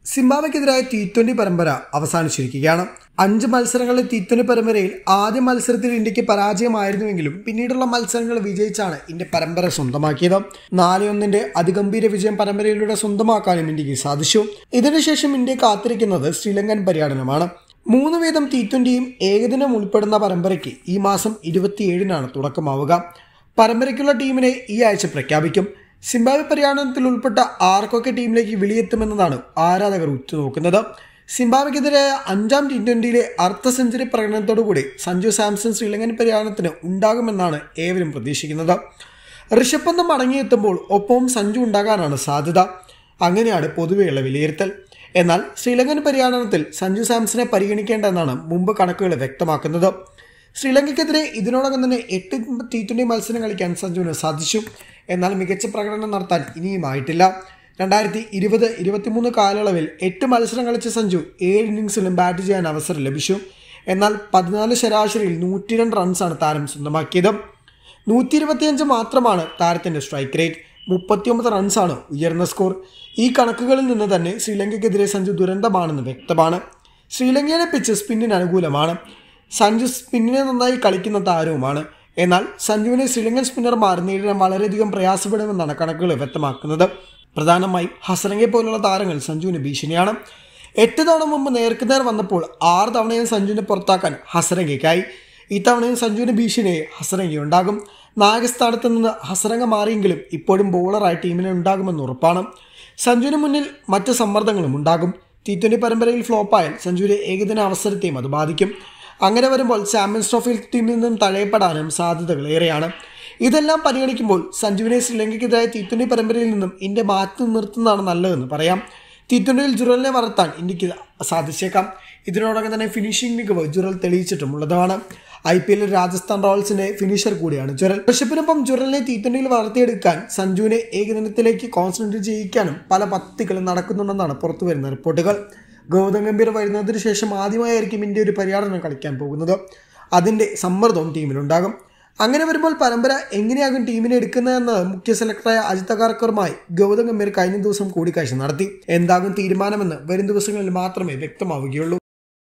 സിംബാബ്വെക്കെതിരായ T20 പരമ്പര അവസാനിച്ചിരിക്കുകയാണ്. 5 മത്സരങ്ങളിലെ T20 പരമ്പരയിൽ ആദ്യ മത്സരത്തിൽ ഇന്ത്യക്ക് പരാജയമായിരുന്നുവെങ്കിലും പിന്നീടുള്ള മത്സരങ്ങൾ വിജയിച്ചാണ് ഇന്ത്യ പരമ്പര സ്വന്തമാക്കിയത്. 4-1 അതിഗംഭീര വിജയം പരമ്പരയിലൂടെ സ്വന്തമാക്കാനും ഇന്ത്യക്ക് സാധിച്ചു. ഇതിനുശേഷം ഇന്ത്യ കാത്തിരിക്കുന്നത് ശ്രീലങ്കൻ പര്യടനമാണ്. 3 വീതം T20യും ഏകദിനം ഉൾപ്പെടുന്ന പരമ്പരയ്ക്ക് ഈ മാസം 27-നാണ് തുടക്കമാവുക. പരമ്പരയ്ക്കുള്ള ടീമിനെ ഈ ആഴ്ച പ്രഖ്യാപിക്കും. സിംബാബ്വെ പര്യടനത്തിൽ ഉൾപ്പെട്ട ആർക്കൊക്കെ ടീമിലേക്ക് വിളിയെത്തുമെന്നതാണ് ആരാധകർ ഉറ്റുനോക്കുന്നത്. സിംബാബ്വെക്കെതിരായ 5ാം T20യിലെ അർദ്ധ സെഞ്ചുറി പ്രകടനത്തോടുകൂടി സഞ്ജു സാംസൺ ശ്രീലങ്കൻ പര്യടനത്തിന് ഉണ്ടാകുമെന്നാണ് ഏവരും പ്രതീക്ഷിക്കുന്നത്. ഋഷഭ് പന്ത് മടങ്ങിയെത്തുമ്പോൾ ഒപ്പവും സഞ്ജു ഉണ്ടാകാനാണ് സാധ്യത. അങ്ങനെയാണ് പൊതുവെയുള്ള വിലയിരുത്തൽ. എന്നാൽ ശ്രീലങ്കൻ പര്യടനത്തിൽ സഞ്ജു സാംസനെ പരിഗണിക്കേണ്ടെന്നാണ് മുമ്പ് കണക്കുകൾ വ്യക്തമാക്കുന്നത്. ശ്രീലങ്കയ്ക്കെതിരെ ഇതിനോടകം തന്നെ 8 T20 മത്സരം കളിക്കാൻ സഞ്ജുവിന് സാധിച്ചു. എന്നാൽ മികച്ച പ്രകടനം നടത്താൻ ഇനിയുമായിട്ടില്ല. 2020-23 കാലയളവിൽ 8 മത്സരം കളിച്ച സഞ്ജു 7 ഇന്നിംഗ്സിലും ബാറ്റ് ചെയ്യാൻ അവസരം ലഭിച്ചു. എന്നാൽ 14 ശരാശരിയിൽ 102 റൺസാണ് താരം സ്വന്തമാക്കിയത്. 125 മാത്രമാണ് താരത്തിൻ്റെ സ്ട്രൈക്ക് റേറ്റ്. 39 റൺസാണ് ഉയർന്ന സ്കോർ. ഈ കണക്കുകളിൽ നിന്ന് തന്നെ ശ്രീലങ്കയ്ക്കെതിരെ സഞ്ജു ദുരന്തമാണെന്ന് വ്യക്തമാണ്. ശ്രീലങ്കയിലെ പിച്ച് സ്പിന്നിന് അനുകൂലമാണ്. സഞ്ജു സ്പിന്നിനെ നന്നായി കളിക്കുന്ന താരവുമാണ്. എന്നാൽ സഞ്ജുവിനെ ശ്രീലങ്കൻ സ്പിന്നർമാർ നേരിടാൻ വളരെയധികം പ്രയാസപ്പെടുമെന്നാണ് കണക്കുകൾ വ്യക്തമാക്കുന്നത്. പ്രധാനമായും ഹസരംഗയെ പോലുള്ള താരങ്ങൾ സഞ്ജുവിന് ഭീഷണിയാണ്. 8 തവണ മുമ്പ് നേർക്കുനേർ വന്നപ്പോൾ 6 തവണയും സഞ്ജുവിനെ പുറത്താക്കാൻ ഹസരംഗയ്ക്കായി. ഇത്തവണയും സഞ്ജുവിന് ഭീഷണിയെ ഹസരംഗയുണ്ടാകും. നായകസ്ഥാനത്ത് നിന്ന് ഹസരംഗ മാറിയെങ്കിലും ഇപ്പോഴും ബോളറായി ടീമിനെ ഉണ്ടാകുമെന്ന് ഉറപ്പാണ്. സഞ്ജുവിന് മുന്നിൽ മറ്റ് സമ്മർദ്ദങ്ങളും ഉണ്ടാകും. T20 പരമ്പരയിൽ ഫ്ലോപ്പായാൽ സഞ്ജുവിന്റെ ഏകദിന അവസരത്തെയും അത് ബാധിക്കും. അങ്ങനെ വരുമ്പോൾ ചാമ്പ്യൻസ് ട്രോഫി ടീമിൽ നിന്നും തഴയപ്പെടാനും സാധ്യതകൾ ഏറെയാണ്. ഇതെല്ലാം പരിഗണിക്കുമ്പോൾ സഞ്ജുവിനെ ശ്രീലങ്കയ്ക്കെതിരായ T20 പരമ്പരയിൽ നിന്നും ഇന്ത്യ മാറ്റി നിർത്തുന്നതാണ് നല്ലതെന്ന് പറയാം. T20യിൽ ജുറലിനെ വളർത്താൻ ഇന്ത്യക്ക് സാധിച്ചേക്കാം. ഇതിനോടകം തന്നെ ഫിനിഷിംഗ് മികവ് ജുറൽ തെളിയിച്ചിട്ടുമുള്ളതാണ്. IPL രാജസ്ഥാൻ റോയൽസിന്റെ ഫിനിഷർ കൂടിയാണ് ജുറൽ. ഋഷഭിനൊപ്പം ജുറലിനെ T20യിൽ വളർത്തിയെടുക്കാൻ സഞ്ജുവിനെ ഏകദിനത്തിലേക്ക് കോൺസെൻട്രേറ്റ് ചെയ്യിക്കാനും പല പദ്ധതികളും നടക്കുന്നുണ്ടെന്നാണ് പുറത്തുവരുന്ന റിപ്പോർട്ടുകൾ. ഗൗതം ഗംഭീർ വരുന്നതിന് ശേഷം ആദ്യമായിരിക്കും ഇന്ത്യ ഒരു പര്യടനം കളിക്കാൻ പോകുന്നത്. അതിൻ്റെ സമ്മർദ്ദവും ടീമിലുണ്ടാകും. അങ്ങനെ വരുമ്പോൾ പരമ്പര എങ്ങനെയാകും ടീമിനെ എടുക്കുന്നതെന്ന് മുഖ്യ സെലക്ടറായ അജിത് അഗാർക്കറുമായി ഗൗതം ഗംഭീർ കഴിഞ്ഞ ദിവസം കൂടിക്കാഴ്ച നടത്തി. എന്താകും തീരുമാനമെന്ന് വരും ദിവസങ്ങളിൽ മാത്രമേ വ്യക്തമാവുകയുള്ളൂ.